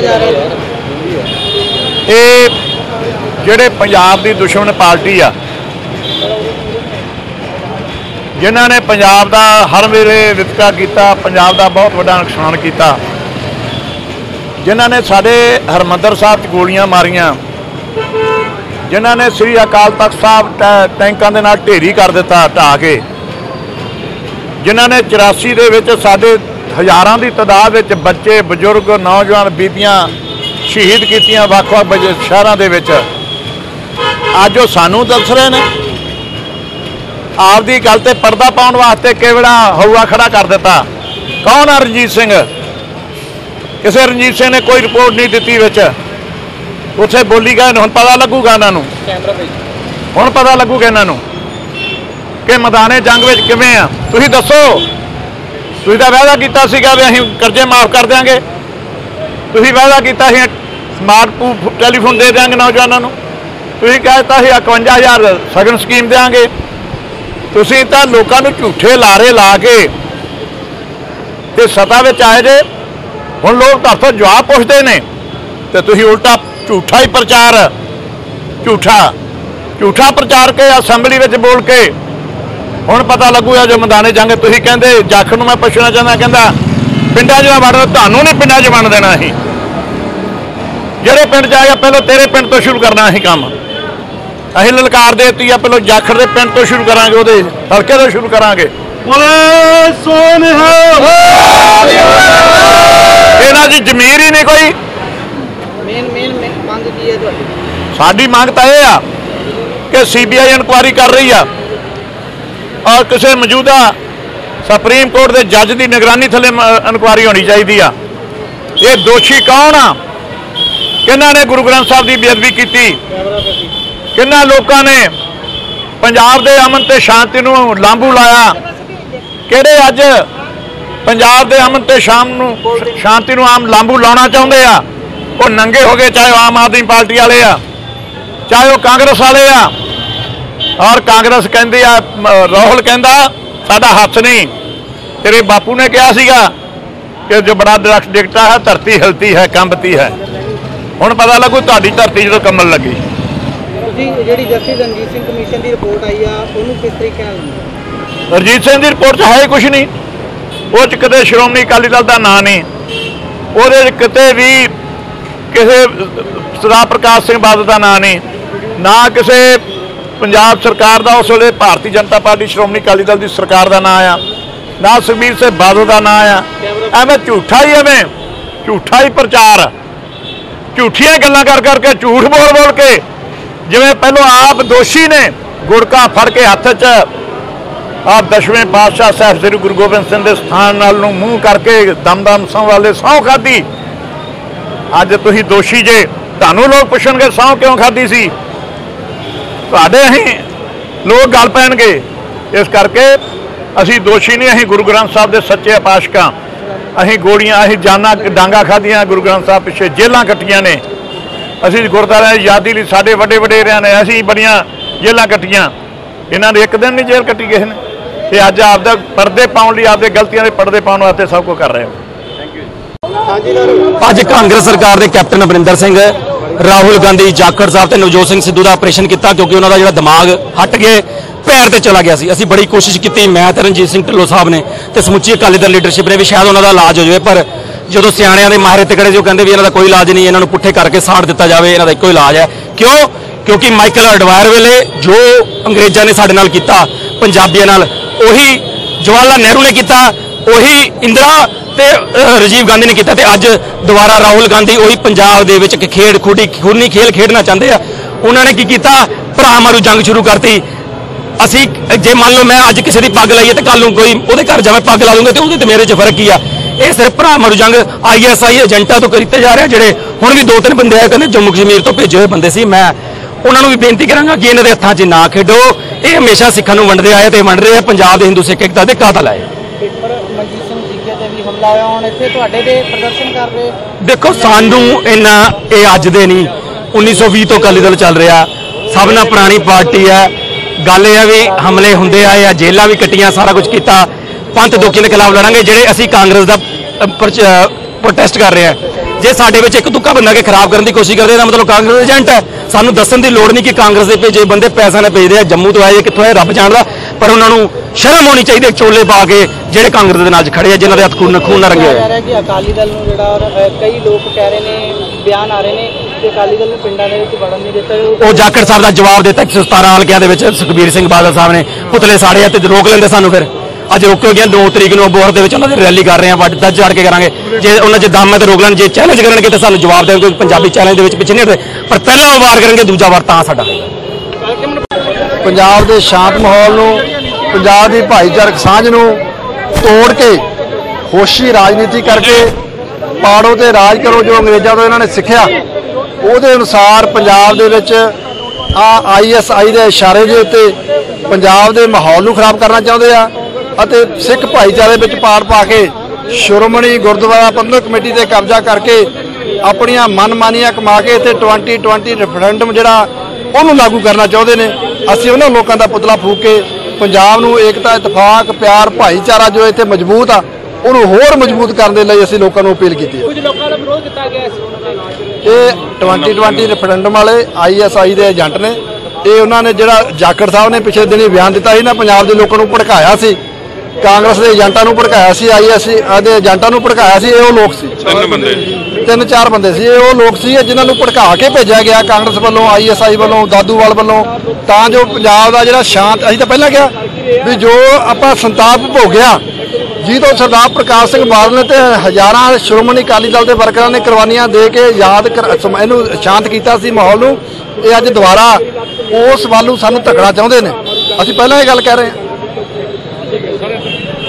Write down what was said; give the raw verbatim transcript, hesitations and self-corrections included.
जा रहे ये ਜਿਹੜੇ ਪੰਜਾਬ ਦੀ ਦੁਸ਼ਮਣ ਪਾਰਟੀ ਆ ਜਿਨ੍ਹਾਂ ਨੇ ਪੰਜਾਬ ਦਾ ਹਰ ਵੇਲੇ ਵਿਤਕਰਾ ਕੀਤਾ, ਪੰਜਾਬ ਦਾ ਬਹੁਤ ਵੱਡਾ ਨੁਕਸਾਨ ਕੀਤਾ, ਜਿਨ੍ਹਾਂ ਨੇ ਸਾਡੇ ਹਰਮੰਦਰ ਸਾਹਿਬ 'ਚ ਗੋਲੀਆਂ ਮਾਰੀਆਂ, ਜਿਨ੍ਹਾਂ ਨੇ ਸ੍ਰੀ ਅਕਾਲ ਤਖਤ ਸਾਹਿਬ ਟੈਂਕਾਂ ਦੇ ਨਾਲ ਢੇਰੀ ਕਰ ਦਿੱਤਾ ਢਾਹ ਕੇ, ਜਿਨ੍ਹਾਂ ਨੇ ਚੁਰਾਸੀ ਦੇ ਵਿੱਚ ਸਾਡੇ ਹਜ਼ਾਰਾਂ ਦੀ ਤਾਦਾਦ ਵਿੱਚ ਬੱਚੇ, ਬਜ਼ੁਰਗ, ਨੌਜਵਾਨ, ਬੀਬੀਆਂ ਸ਼ਹੀਦ ਕੀਤੀਆਂ ਵੱਖ-ਵੱਖ ਸ਼ਹਿਰਾਂ ਦੇ ਵਿੱਚ, ਅੱਜ ਉਹ ਸਾਨੂੰ ਦੱਸ ਰਹੇ ਨੇ ਆਪਦੀ ਗੱਲ ਤੇ ਪਰਦਾ ਪਾਉਣ ਵਾਸਤੇ ਕਿਹੜਾ ਹਊਆ ਖੜਾ ਕਰ ਦਿੱਤਾ। ਕੌਣ ਆ ਰਣਜੀਤ ਸਿੰਘ? ਕਿਸੇ ਰਣਜੀਤ ਸਿੰਘ ਨੇ ਕੋਈ ਰਿਪੋਰਟ ਨਹੀਂ ਦਿੱਤੀ ਵਿੱਚ, ਉੱਥੇ ਬੋਲੀ ਗਏ। ਹੁਣ ਪਤਾ ਲੱਗੂਗਾ ਇਹਨਾਂ ਨੂੰ, ਹੁਣ ਪਤਾ ਲੱਗੂਗਾ ਇਹਨਾਂ ਨੂੰ ਕਿ ਮੈਦਾਨੇ ਜੰਗ ਵਿੱਚ ਕਿਵੇਂ ਆ। ਤੁਸੀਂ ਦੱਸੋ, ਤੁਸੀਂ ਤਾਂ ਵਾਅਦਾ ਕੀਤਾ ਸੀਗਾ ਵੀ ਅਸੀਂ ਕਰਜ਼ੇ ਮਾਫ ਕਰ ਦਿਆਂਗੇ, ਤੁਸੀਂ ਵਾਅਦਾ ਕੀਤਾ ਸੀ ਸਮਾਰਟ ਟੈਲੀਫੋਨ ਦੇ ਦਿਆਂਗੇ ਨੌਜਵਾਨਾਂ ਨੂੰ, ਤੁਸੀਂ ਕਹਿ ਦਿੱਤਾ ਸੀ ਇਕਵੰਜਾ ਹਜ਼ਾਰ ਸਗਨ ਸਕੀਮ ਦੇਵਾਂਗੇ। ਤੁਸੀਂ ਤਾਂ ਲੋਕਾਂ ਨੂੰ ਝੂਠੇ ਲਾਰੇ ਲਾ ਕੇ ਤੇ ਸੱਤਾ ਵਿੱਚ ਆਏ ਜੇ। ਹੁਣ ਲੋਕ ਤੁਹਾਡੇ ਜਵਾਬ ਪੁੱਛਦੇ ਨੇ ਤੇ ਤੁਸੀਂ ਉਲਟਾ ਝੂਠਾ ਹੀ ਪ੍ਰਚਾਰ, ਝੂਠਾ ਝੂਠਾ ਪ੍ਰਚਾਰ ਕੇ ਅਸੈਂਬਲੀ ਵਿੱਚ ਬੋਲ ਕੇ ਹੁਣ ਪਤਾ ਲੱਗੂਗਾ ਜੋ ਮੈਦਾਨੇ ਜੰਗ। ਤੁਸੀਂ ਕਹਿੰਦੇ ਜਾਖੜ ਨੂੰ ਮੈਂ ਪੁੱਛਣਾ ਚਾਹੁੰਦਾ, ਕਹਿੰਦਾ ਪਿੰਡਾਂ 'ਚ ਵੜਨਾ, ਤੁਹਾਨੂੰ ਨਹੀਂ ਪਿੰਡਾਂ 'ਚ ਵੰਡ ਦੇਣਾ। ਅਸੀਂ ਜਿਹੜੇ ਪਿੰਡ 'ਚ ਆਇਆ ਪਹਿਲਾਂ ਤੇਰੇ ਪਿੰਡ ਤੋਂ ਸ਼ੁਰੂ ਕਰਨਾ ਅਸੀਂ ਕੰਮ। ਅਸੀਂ ਲਲਕਾਰ ਦੇ ਦਿੱਤੀ ਆ, ਪਹਿਲਾਂ ਜਾਖੜ ਦੇ ਪਿੰਡ ਤੋਂ ਸ਼ੁਰੂ ਕਰਾਂਗੇ, ਉਹਦੇ ਹਲਕੇ ਤੋਂ ਸ਼ੁਰੂ ਕਰਾਂਗੇ। ਇਹਨਾਂ ਦੀ ਜ਼ਮੀਰ ਹੀ ਨਹੀਂ ਕੋਈ। ਮੇਨ ਮੇਨ ਮੰਗ ਕੀ ਹੈ ਤੁਹਾਡੀ? ਸਾਡੀ ਮੰਗ ਤਾਂ ਇਹ ਆ ਕਿ ਸੀ ਬੀ ਆਈ ਇਨਕੁਆਇਰੀ ਕਰ ਰਹੀ ਆ ਔਰ ਕਿਸੇ ਮੌਜੂਦਾ ਸੁਪਰੀਮ ਕੋਰਟ ਦੇ ਜੱਜ ਦੀ ਨਿਗਰਾਨੀ ਥੱਲੇ ਇਨਕੁਆਇਰੀ ਹੋਣੀ ਚਾਹੀਦੀ ਆ। ਇਹ ਦੋਸ਼ੀ ਕੌਣ ਆ? ਕਿਹਨਾਂ ਨੇ ਗੁਰੂ ਗ੍ਰੰਥ ਸਾਹਿਬ ਦੀ ਬੇਅਦਬੀ ਕੀਤੀ? ਕਿੰਨਾ ਲੋਕਾਂ ਨੇ ਪੰਜਾਬ ਦੇ ਅਮਨ ਤੇ ਸ਼ਾਂਤੀ ਨੂੰ ਲਾਂਭੂ ਲਾਇਆ? ਕਿਹੜੇ ਅੱਜ ਪੰਜਾਬ ਦੇ ਅਮਨ ਤੇ ਸ਼ਾਮ ਨੂੰ ਸ਼ਾਂਤੀ ਨੂੰ ਆਮ ਲਾਂਭੂ ਲਾਉਣਾ ਚਾਹੁੰਦੇ ਆ? ਉਹ ਨੰਗੇ ਹੋ ਗਏ, ਚਾਹੇ ਆਮ ਆਦਮੀ ਪਾਰਟੀ ਵਾਲੇ ਆ, ਚਾਹੇ ਉਹ ਕਾਂਗਰਸ ਵਾਲੇ ਆ। ਔਰ ਕਾਂਗਰਸ ਕਹਿੰਦੀ ਆ, ਰਾਹੁਲ ਕਹਿੰਦਾ ਸਾਡਾ ਹੱਥ ਨਹੀਂ। ਤੇਰੇ ਬਾਪੂ ਨੇ ਕਿਹਾ ਸੀਗਾ ਕਿ ਜੋ ਬੜਾ ਦਰਖਤ ਡਿੱਗਦਾ ਹੈ ਧਰਤੀ ਹਿਲਤੀ ਹੈ, ਕੰਬਤੀ ਹੈ। ਹੁਣ ਪਤਾ ਲੱਗੂ ਤੁਹਾਡੀ ਧਰਤੀ ਜਦੋਂ ਕੰਬਣ ਲੱਗੀ। ਜਿਹੜੀ ਜਸਟਿਸ ਰਣਜੀਤ ਸਿੰਘ ਕਮਿਸ਼ਨ ਦੀ ਰਿਪੋਰਟ ਆਈ ਆ ਉਹਨੂੰ ਕਿਸ ਤਰੀਕੇ ਨਾਲ? ਰਣਜੀਤ ਸਿੰਘ ਦੀ ਰਿਪੋਰਟ 'ਚ ਹੈ ਕੁਛ ਨਹੀਂ। ਉਹ 'ਚ ਕਿਤੇ ਸ਼੍ਰੋਮਣੀ ਅਕਾਲੀ ਦਲ ਦਾ ਨਾਂ ਨਹੀਂ, ਉਹਦੇ 'ਚ ਕਿਤੇ ਵੀ ਕਿਸੇ ਸਰਦਾਰ ਪ੍ਰਕਾਸ਼ ਸਿੰਘ ਬਾਦਲ ਦਾ ਨਾਂ ਨਹੀਂ, ਨਾ ਕਿਸੇ ਪੰਜਾਬ ਸਰਕਾਰ ਦਾ ਉਸ ਵੇਲੇ ਭਾਰਤੀ ਜਨਤਾ ਪਾਰਟੀ ਸ਼੍ਰੋਮਣੀ ਅਕਾਲੀ ਦਲ ਦੀ ਸਰਕਾਰ ਦਾ ਨਾਂ ਆ, ਨਾ ਸੁਖਬੀਰ ਸਿੰਘ ਬਾਦਲ ਦਾ ਨਾਂ ਆ। ਐਵੇਂ ਝੂਠਾ ਹੀ ਐਵੇਂ ਝੂਠਾ ਹੀ ਪ੍ਰਚਾਰ, ਝੂਠੀਆਂ ਗੱਲਾਂ ਕਰ ਕਰਕੇ, ਝੂਠ ਬੋਲ ਬੋਲ ਕੇ, ਜਿਵੇਂ ਪਹਿਲੋਂ ਆਪ ਦੋਸ਼ੀ ਨੇ ਗੁੜਕਾ ਫੜ ਕੇ ਹੱਥ 'ਚ ਆਪ ਦਸਵੇਂ ਪਾਤਸ਼ਾਹ ਸਾਹਿਬ ਸ੍ਰੀ ਗੁਰੂ ਗੋਬਿੰਦ ਸਿੰਘ ਦੇ ਸਥਾਨ ਨਾਲ ਨੂੰ ਮੂੰਹ ਕਰਕੇ ਦਮਦਮ ਸਹੁੰ ਵਾਲੇ ਸਹੁੰ ਖਾਧੀ। ਅੱਜ ਤੁਸੀਂ ਦੋਸ਼ੀ ਜੇ, ਤੁਹਾਨੂੰ ਲੋਕ ਪੁੱਛਣਗੇ ਸਹੁੰ ਕਿਉਂ ਖਾਧੀ ਸੀ, ਤੁਹਾਡੇ ਅਸੀਂ ਲੋਕ ਗੱਲ ਪੈਣਗੇ। ਇਸ ਕਰਕੇ ਅਸੀਂ ਦੋਸ਼ੀ ਨਹੀਂ, ਅਸੀਂ ਗੁਰੂ ਗ੍ਰੰਥ ਸਾਹਿਬ ਦੇ ਸੱਚੇ ਪਾਤਸ਼ਾਹ। ਅਸੀਂ ਗੋਲੀਆਂ, ਅਸੀਂ ਜਾਨਾਂ ਡਾਂਗਾ ਖਾਧੀਆਂ, ਗੁਰੂ ਗ੍ਰੰਥ ਸਾਹਿਬ ਪਿੱਛੇ ਜੇਲਾਂ ਕੱਟੀਆਂ ਨੇ। ਅਸੀਂ ਗੁਰਦੁਆਰਿਆਂ ਦੀ ਆਜ਼ਾਦੀ ਲਈ ਸਾਡੇ ਵੱਡੇ ਵਡੇਰਿਆਂ ਨੇ ਅਸੀਂ ਬੜੀਆਂ ਜੇਲਾਂ ਕੱਟੀਆਂ, ਇਹਨਾਂ ਨੇ ਇੱਕ ਦਿਨ ਨਹੀਂ ਜੇਲ੍ਹ ਕੱਟੀ ਕਿਸੇ ਨੇ। ਤੇ ਅੱਜ ਆਪਦਾ ਪਰਦੇ ਪਾਉਣ ਲਈ, ਆਪਦੇ ਗਲਤੀਆਂ ਦੇ ਪਰਦੇ ਪਾਉਣ ਵਾਸਤੇ ਸਭ ਕੁਝ ਕਰ ਰਹੇ ਹੋ। ਅੱਜ ਕਾਂਗਰਸ ਸਰਕਾਰ ਦੇ ਕੈਪਟਨ ਅਮਰਿੰਦਰ ਸਿੰਘ, ਰਾਹੁਲ ਗਾਂਧੀ, ਜਾਖੜ ਸਾਹਿਬ ਤੇ ਨਵਜੋਤ ਸਿੰਘ ਸਿੱਧੂ ਦਾ ਆਪਰੇਸ਼ਨ ਕੀਤਾ ਕਿਉਂਕਿ ਉਹਨਾਂ ਦਾ ਜਿਹੜਾ ਦਿਮਾਗ ਹਟ ਗਏ ਪੈਰ ਤੇ ਚਲਾ ਗਿਆ ਸੀ। ਅਸੀਂ ਬੜੀ ਕੋਸ਼ਿਸ਼ ਕੀਤੀ, ਮੈਂ ਤੇ ਰਣਜੀਤ ਸਿੰਘ ਢਿੱਲੋਂ ਸਾਹਿਬ ਨੇ ਤੇ ਸਮੁੱਚੀ ਅਕਾਲੀ ਦਲ ਲੀਡਰਸ਼ਿਪ ਨੇ, ਵੀ ਸ਼ਾਇਦ ਉਹਨਾਂ ਦਾ ਇਲਾਜ ਹੋ ਜਾਵੇ। ਪਰ ਜਦੋਂ ਸਿਆਣਿਆਂ ਦੇ ਮਾਹਿਰ ਤਕੜੇ ਜੋ ਕਹਿੰਦੇ ਵੀ ਇਹਨਾਂ ਦਾ ਕੋਈ ਇਲਾਜ ਨਹੀਂ, ਇਹਨਾਂ ਨੂੰ ਪੁੱਠੇ ਕਰਕੇ ਸਾੜ ਦਿੱਤਾ ਜਾਵੇ, ਇਹਨਾਂ ਦਾ ਇੱਕੋ ਇਲਾਜ ਹੈ। ਕਿਉਂ? ਕਿਉਂਕਿ ਮਾਈਕਲ ਐਡਵਾਇਰ ਵੇਲੇ ਜੋ ਅੰਗਰੇਜ਼ਾਂ ਨੇ ਸਾਡੇ ਨਾਲ ਕੀਤਾ ਪੰਜਾਬੀਆਂ ਨਾਲ, ਉਹੀ ਜਵਾਹਰ ਲਾਲ ਨਹਿਰੂ ਨੇ ਕੀਤਾ, ਉਹੀ ਇੰਦਰਾ ਤੇ ਰਾਜੀਵ ਗਾਂਧੀ ਨੇ ਕੀਤਾ। ਤੇ ਅੱਜ ਦੁਬਾਰਾ ਰਾਹੁਲ ਗਾਂਧੀ ਉਹੀ ਪੰਜਾਬ ਦੇ ਵਿੱਚ ਇੱਕ ਖੇਡ ਖੂਡੀ ਖੂਨੀ ਖੇਲ ਖੇਡਣਾ ਚਾਹੁੰਦੇ ਆ। ਉਹਨਾਂ ਨੇ ਕੀ ਕੀਤਾ? ਭਰਾ ਮਾਰੂ ਜੰਗ ਸ਼ੁਰੂ ਕਰਤੀ। ਅਸੀਂ ਜੇ ਮੰਨ ਲਓ ਮੈਂ ਅੱਜ ਕਿਸੇ ਦੀ ਪੱਗ ਲਾਈਏ ਤੇ ਕੱਲ ਨੂੰ ਕੋਈ ਉਹਦੇ ਘਰ ਜਾਵੇ ਪੱਗ ਲਾ ਲੂੰਗਾ ਤੇ ਉਹਦੇ ਤੇ ਮੇਰੇ 'ਚ ਫਰਕ ਕੀ ਆ? ਇਹ ਸਿਰਫ ਭਰਾ ਮਾਰੂ ਜੰਗ ਆਈ ਐਸ ਆਈ ਏਜੰਟਾਂ ਤੋਂ ਕੀਤੇ ਜਾ ਰਹੇ, ਜਿਹੜੇ ਹੁਣ ਵੀ ਦੋ ਤਿੰਨ ਬੰਦੇ ਆਏ ਕਹਿੰਦੇ ਜੰਮੂ ਕਸ਼ਮੀਰ ਤੋਂ ਭੇਜੇ ਹੋਏ ਬੰਦੇ ਸੀ। ਮੈਂ ਉਹਨਾਂ ਨੂੰ ਵੀ ਬੇਨਤੀ ਕਰਾਂਗਾ ਕਿ ਇਹਨਾਂ ਦੇ ਹੱਥਾਂ 'ਚ ਨਾ ਖੇਡੋ। ਇਹ ਹਮੇਸ਼ਾ ਸਿੱਖਾਂ ਨੂੰ ਵੰਡਦੇ ਆਏ ਤੇ ਵੰਡ ਰਹੇ ਆ। ਪੰਜਾਬ ਦੇ ਹਿੰਦੂ ਸਿੱਖ ਏਕਤਾ ਦੇ ਕਾਤਲ ਆਏ। देखो सानू इन्ना ये अज दे नहीं उन्नीस सौ भी तो अकाली दल चल रहा, सब ना पुरानी पार्टी है। गल यह भी हमले होंदे आए आ, जेलां भी कट्टियां, सारा कुछ किया। पंथ दोखी के खिलाफ लड़ांगे। जेडे असी कांग्रेस का प्रोटेस्ट कर रहे हैं ਜੇ ਸਾਡੇ ਵਿੱਚ ਇੱਕ ਤੁੱਕਾ ਬੰਦਾ ਕੇ ਖਰਾਬ ਕਰਨ ਦੀ ਕੋਸ਼ਿਸ਼ ਕਰਦੇ ਇਹਦਾ ਮਤਲਬ ਕਾਂਗਰਸ ਏਜੰਟ ਹੈ। ਸਾਨੂੰ ਦੱਸਣ ਦੀ ਲੋੜ ਨਹੀਂ ਕਿ ਕਾਂਗਰਸ ਦੇ ਭੇਜੇ ਬੰਦੇ ਪੈਸਾ ਨਾਲ ਭੇਜਦੇ ਆ, ਜੰਮੂ ਤੋਂ ਆਏ ਕਿੱਥੋਂ ਆਏ ਰੱਬ ਜਾਣਦਾ, ਪਰ ਉਹਨਾਂ ਨੂੰ ਸ਼ਰਮ ਹੋਣੀ ਚਾਹੀਦੀ ਚੋਲੇ ਪਾ ਕੇ ਜਿਹੜੇ ਕਾਂਗਰਸ ਦੇ ਨਾਲ ਖੜੇ ਆ, ਜਿਨ੍ਹਾਂ ਦੇ ਹੱਥ ਖੂਨ ਖੂਨ ਨਾਲ ਰੰਗੇ ਹੋਏ ਆ। ਕਿ ਅਕਾਲੀ ਦਲ ਨੂੰ ਜਿਹੜਾ ਅ, ਕਈ ਲੋਕ ਕਹਿ ਰਹੇ ਨੇ, ਬਿਆਨ ਆ ਰਹੇ ਨੇ ਕਿ ਅਕਾਲੀ ਦਲ ਨੂੰ ਪਿੰਡਾਂ ਦੇ ਵਿੱਚ ਵੜਨ ਨਹੀਂ ਦਿੱਤਾ। ਉਹ ਜਾਖੜ ਸਾਹਿਬ ਦਾ ਜਵਾਬ ਦਿੱਤਾ ਇੱਕ ਸੌ ਸਤਾਰਾਂ ਹਲਕਿਆਂ ਦੇ ਵਿੱਚ ਸੁਖਬੀਰ ਸਿੰਘ ਬਾਦਲ ਸਾਹਿਬ ਨੇ ਪੁਤਲੇ ਸਾੜੇ ਆ ਤੇ ਰੋਕ ਲੈਂਦੇ ਸਾਨੂੰ, ਫਿਰ ਅੱਜ ਰੋਕਿਓ ਗਿਆ। ਦੋ ਤਰੀਕ ਨੂੰ ਅਬੋਹਰ ਦੇ ਵਿੱਚ ਉਹਨਾਂ ਦੀ ਰੈਲੀ ਕਰ ਰਹੇ ਆ, ਵੱਡ ਦੱਜ ਚੜ ਕੇ ਕਰਾਂਗੇ। ਜੇ ਉਹਨਾਂ 'ਚ ਦਮ ਹੈ ਤੇ ਰੋਕ ਲੈਣ, ਜੇ ਚੈਲੰਜ ਕਰਨਗੇ ਤਾਂ ਸਾਨੂੰ ਜਵਾਬ ਦੇਣਗੇ। ਪੰਜਾਬੀ ਚੈਲੰਜ ਦੇ ਵਿੱਚ ਪਿੱਛੇ ਨਹੀਂ ਹਟਦੇ, ਪਰ ਪਹਿਲਾਂ ਉਹ ਵਾਰ ਕਰਨਗੇ, ਦੂਜਾ ਵਾਰ ਤਾਂ ਸਾਡਾ। ਪੰਜਾਬ ਦੇ ਸ਼ਾਂਤ ਮਾਹੌਲ ਨੂੰ, ਪੰਜਾਬ ਦੀ ਭਾਈਚਾਰਕ ਸਾਂਝ ਨੂੰ ਤੋੜ ਕੇ ਹੋਸ਼ੀ ਰਾਜਨੀਤੀ ਕਰਕੇ ਪਾੜੋ ਤੇ ਰਾਜ ਕਰੋ, ਜੋ ਅੰਗਰੇਜ਼ਾਂ ਤੋਂ ਇਹਨਾਂ ਨੇ ਸਿੱਖਿਆ, ਉਹਦੇ ਅਨੁਸਾਰ ਪੰਜਾਬ ਦੇ ਵਿੱਚ ਆ ਆਈ ਐਸ ਆਈ ਦੇ ਇਸ਼ਾਰੇ ਦੇ ਉੱਤੇ ਪੰਜਾਬ ਦੇ ਮਾਹੌਲ ਨੂੰ ਖਰਾਬ ਕਰਨਾ ਚਾਹੁੰਦੇ ਆ ਅਤੇ ਸਿੱਖ ਭਾਈਚਾਰੇ ਵਿੱਚ ਪਾੜ ਪਾ ਕੇ ਸ਼੍ਰੋਮਣੀ ਗੁਰਦੁਆਰਾ ਪ੍ਰਬੰਧਕ ਕਮੇਟੀ ਤੇ ਕਬਜ਼ਾ ਕਰਕੇ ਆਪਣੀਆਂ ਮਨਮਾਨੀਆਂ ਕਮਾ ਕੇ ਇੱਥੇ ਟਵੰਟੀ ਟਵੰਟੀ ਰੈਫਰੈਂਡਮ ਜਿਹੜਾ ਉਹਨੂੰ ਲਾਗੂ ਕਰਨਾ ਚਾਹੁੰਦੇ ਨੇ। ਅਸੀਂ ਉਹਨਾਂ ਲੋਕਾਂ ਦਾ ਪੁਤਲਾ ਫੂਕ ਕੇ ਪੰਜਾਬ ਨੂੰ ਏਕਤਾ, ਇਤਫਾਕ, ਪਿਆਰ, ਭਾਈਚਾਰਾ ਜੋ ਇੱਥੇ ਮਜ਼ਬੂਤ ਆ ਉਹਨੂੰ ਹੋਰ ਮਜ਼ਬੂਤ ਕਰਨ ਦੇ ਲਈ ਅਸੀਂ ਲੋਕਾਂ ਨੂੰ ਅਪੀਲ ਕੀਤੀ ਹੈ। ਕੁਝ ਲੋਕਾਂ ਦਾ ਵਿਰੋਧ ਕੀਤਾ ਗਿਆ ਸੀ। ਇਹ ਟਵੰਟੀ ਟਵੰਟੀ ਰੈਫਰੈਂਡਮ ਵਾਲੇ ਆਈ ਐਸ ਆਈ ਦੇ ਏਜੰਟ ਨੇ। ਇਹ ਉਹਨਾਂ ਨੇ ਜਿਹੜਾ ਜਾਖੜ ਸਾਹਿਬ ਨੇ ਪਿਛਲੇ ਦਿਨੀ ਬਿਆਨ ਦਿੱਤਾ ਸੀ ਨਾ, ਪੰਜਾਬ ਦੇ ਲੋਕਾਂ ਨੂੰ ਭੜਕਾਇਆ ਸੀ, ਕਾਂਗਰਸ ਦੇ ਏਜੰਟਾਂ ਨੂੰ ਭੜਕਾਇਆ ਸੀ, ਆਈ ਐਸ ਆਈ ਦੇ ਏਜੰਟਾਂ ਨੂੰ ਭੜਕਾਇਆ ਸੀ। ਇਹ ਉਹ ਲੋਕ ਸੀ, ਤਿੰਨ ਬੰਦੇ ਤਿੰਨ ਚਾਰ ਬੰਦੇ ਸੀ। ਇਹ ਉਹ ਲੋਕ ਸੀ ਜਿਨ੍ਹਾਂ ਨੂੰ ਭੜਕਾ ਕੇ ਭੇਜਿਆ ਗਿਆ ਕਾਂਗਰਸ ਵੱਲੋਂ, ਆਈ ਐਸ ਆਈ ਵੱਲੋਂ, ਦਾਦੂਵਾਲ ਵੱਲੋਂ, ਤਾਂ ਜੋ ਪੰਜਾਬ ਦਾ ਜਿਹੜਾ ਸ਼ਾਂਤ, ਅਸੀਂ ਤਾਂ ਪਹਿਲਾਂ ਕਿਹਾ ਵੀ ਜੋ ਆਪਾਂ ਸੰਤਾਪ ਭੋਗਿਆ, ਜਿਹਦੋਂ ਸਰਦਾਰ ਪ੍ਰਕਾਸ਼ ਸਿੰਘ ਬਾਦਲ ਨੇ ਤੇ ਹਜ਼ਾਰਾਂ ਸ਼੍ਰੋਮਣੀ ਅਕਾਲੀ ਦਲ ਦੇ ਵਰਕਰਾਂ ਨੇ ਕੁਰਬਾਨੀਆਂ ਦੇ ਕੇ ਯਾਦ ਇਹਨੂੰ ਸ਼ਾਂਤ ਕੀਤਾ ਸੀ ਮਾਹੌਲ ਨੂੰ, ਇਹ ਅੱਜ ਦੁਬਾਰਾ ਉਸ ਵੱਲ ਨੂੰ ਸਾਨੂੰ ਧੱਕਣਾ ਚਾਹੁੰਦੇ ਨੇ। ਅਸੀਂ ਪਹਿਲਾਂ ਇਹ ਗੱਲ ਕਹਿ ਰਹੇ ਹਾਂ।